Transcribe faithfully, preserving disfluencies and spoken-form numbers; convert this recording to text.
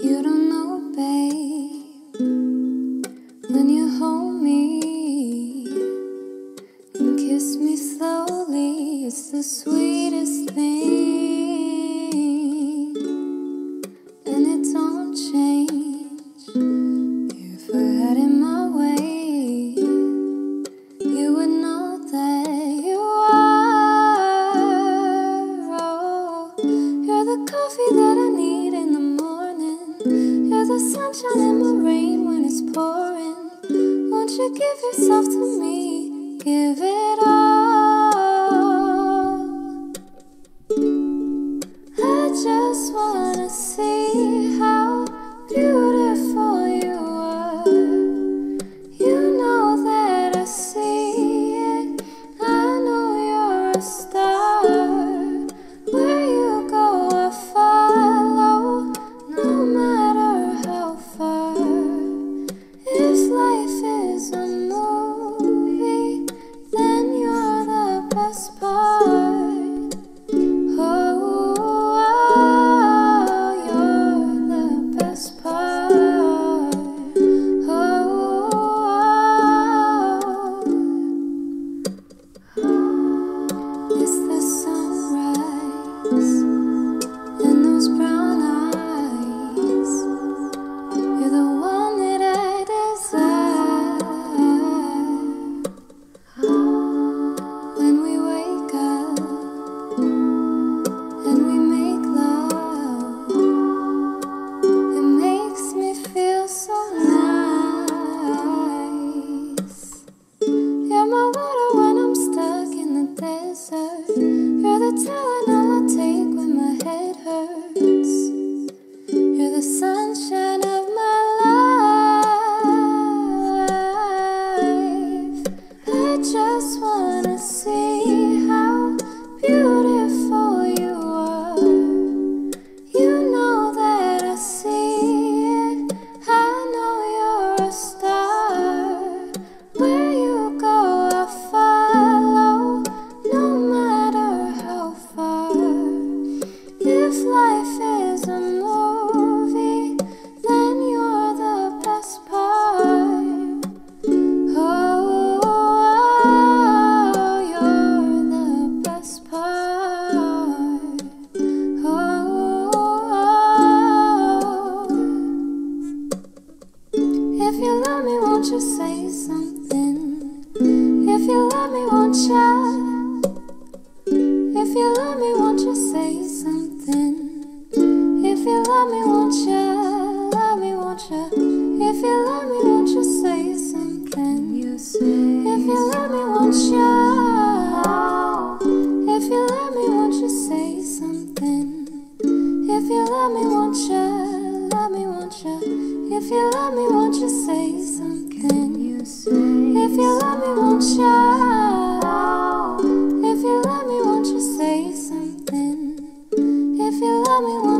You don't know, babe, when you hold me and kiss me slowly, it's the sweetest thing, and it don't change. If I had it my way, you would know that you are. Oh, you're the coffee that I need in the morning. You're the sunshine in my rain when it's pouring. Won't you give yourself to me? Give it all. I just wanna see how beautiful you are. You know that I see it. I know you're a star. Where you go, I follow, no matter how far. If life is a movie, then you're the best part. Oh, oh, you're the best part. Oh, oh. It's the sunrise and those brown eyes. You're the one that I desire. When we wake up and we make love, it makes me feel so nice. You're my water when I'm stuck in the desert. You're the Tylenol I take when my head hurts. You're the sunshine of my life. I just wanna see how beautiful you are. You know that I see it. I know you're a star. Where you go, I follow, no matter how far. If life is a movie, then you're the best part. Oh, oh, you're the best part. Oh, oh. If you love me, won't you say something? If you love me, won't you? If you love me, won't you say something? If you love me, won't you? Love me, won't you? If you love me, won't you say something? You say. If you love me, won't you? If you love me, won't you say something? If you love me, won't you? Love me, won't you? If you love me, won't you say something? You say. If you love me, won't you? If you love me, won't you say something? If you love me, won't